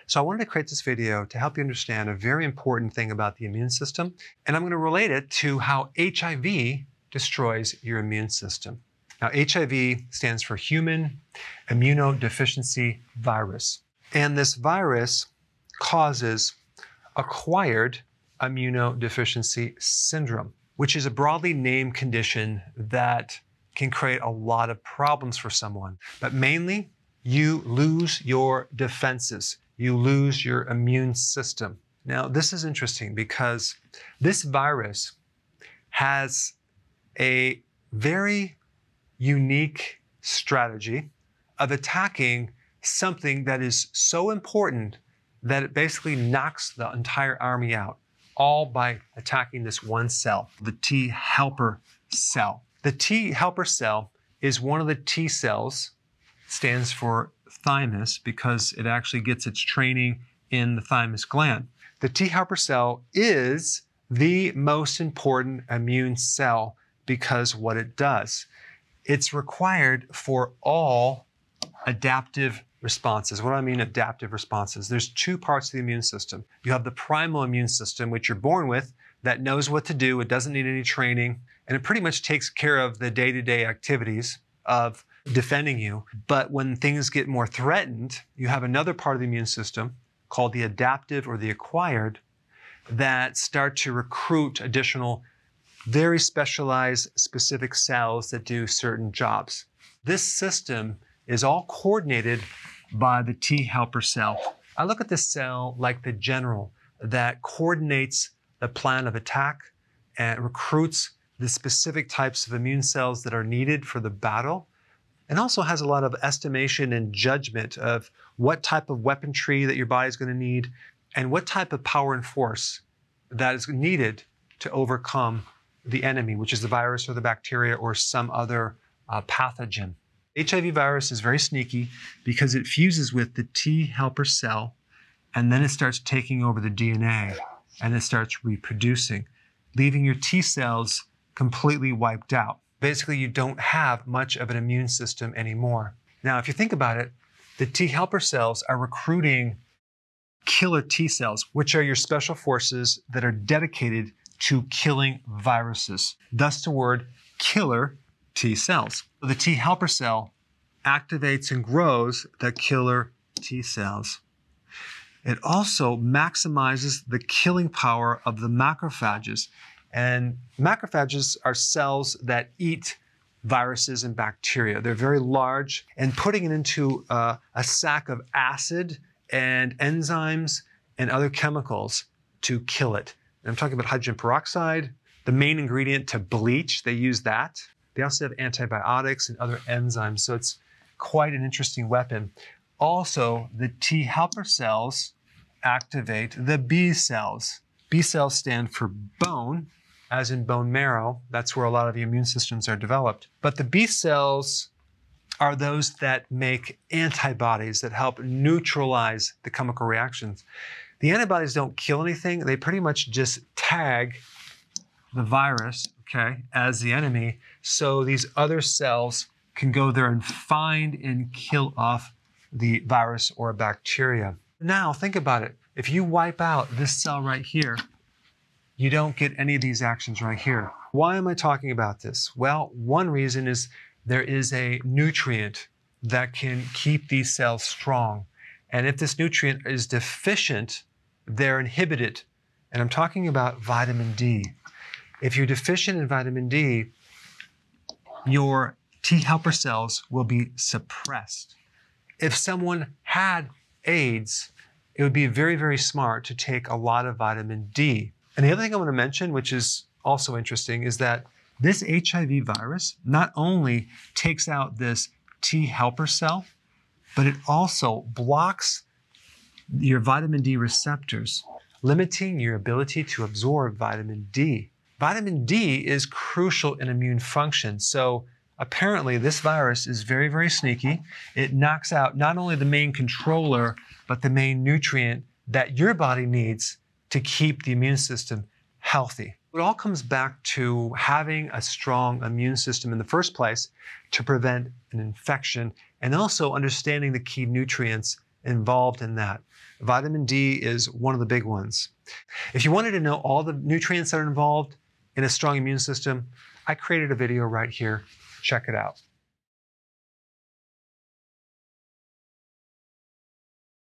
So I wanted to create this video to help you understand a very important thing about the immune system, and I'm going to relate it to how HIV destroys your immune system. Now, HIV stands for Human Immunodeficiency Virus, and this virus causes acquired immunodeficiency syndrome, which is a broadly named condition that can create a lot of problems for someone. But mainly, you lose your defenses. You lose your immune system. Now, this is interesting because this virus has a very unique strategy of attacking something that is so important that it basically knocks the entire army out, all by attacking this one cell, the T helper cell. The T helper cell is one of the T cells, stands for thymus because it actually gets its training in the thymus gland. The T helper cell is the most important immune cell because what it does, it's required for all adaptive responses. What do I mean adaptive responses? There's two parts of the immune system. You have the primal immune system, which you're born with, that knows what to do. It doesn't need any training, and it pretty much takes care of the day-to-day activities of defending you. But when things get more threatened, you have another part of the immune system called the adaptive or the acquired that start to recruit additional, very specialized, specific cells that do certain jobs. This system is all coordinated by the T helper cell. I look at this cell like the general that coordinates the plan of attack and recruits the specific types of immune cells that are needed for the battle, and also has a lot of estimation and judgment of what type of weaponry that your body is going to need and what type of power and force that is needed to overcome the enemy, which is the virus or the bacteria or some other pathogen. HIV virus is very sneaky because it fuses with the T helper cell, and then it starts taking over the DNA, and it starts reproducing, leaving your T cells completely wiped out. Basically, you don't have much of an immune system anymore. Now, if you think about it, the T helper cells are recruiting killer T cells, which are your special forces that are dedicated to killing viruses. Thus the word killer T cells. The T helper cell activates and grows the killer T cells. It also maximizes the killing power of the macrophages. And macrophages are cells that eat viruses and bacteria. They're very large, and putting it into a sack of acid and enzymes and other chemicals to kill it. And I'm talking about hydrogen peroxide, the main ingredient to bleach, they use that. They also have antibiotics and other enzymes, so it's quite an interesting weapon. Also, the T helper cells activate the B cells. B cells stand for bone, as in bone marrow. That's where a lot of the immune systems are developed. But the B cells are those that make antibodies that help neutralize the chemical reactions. The antibodies don't kill anything. They pretty much just tag the virus, okay, as the enemy, so these other cells can go there and find and kill off the virus or bacteria. Now, think about it. If you wipe out this cell right here, you don't get any of these actions right here. Why am I talking about this? Well, one reason is there is a nutrient that can keep these cells strong. And if this nutrient is deficient, they're inhibited. And I'm talking about vitamin D. If you're deficient in vitamin D, your T helper cells will be suppressed. If someone had AIDS, it would be very, very smart to take a lot of vitamin D. And the other thing I want to mention, which is also interesting, is that this HIV virus not only takes out this T helper cell, but it also blocks your vitamin D receptors, limiting your ability to absorb vitamin D. Vitamin D is crucial in immune function. So apparently this virus is very, very sneaky. It knocks out not only the main controller, but the main nutrient that your body needs to keep the immune system healthy. It all comes back to having a strong immune system in the first place to prevent an infection, and also understanding the key nutrients involved in that. Vitamin D is one of the big ones. If you wanted to know all the nutrients that are involved in a strong immune system, I created a video right here. Check it out.